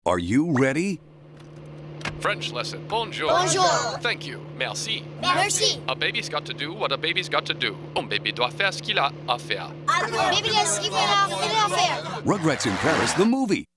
Are you ready? French lesson. Bonjour. Bonjour. Thank you. Merci. Merci. A baby's got to do what a baby's got to do. Un bébé doit faire ce qu'il a à faire. Un bébé a ce qu'il a à faire. Rugrats in Paris, the movie.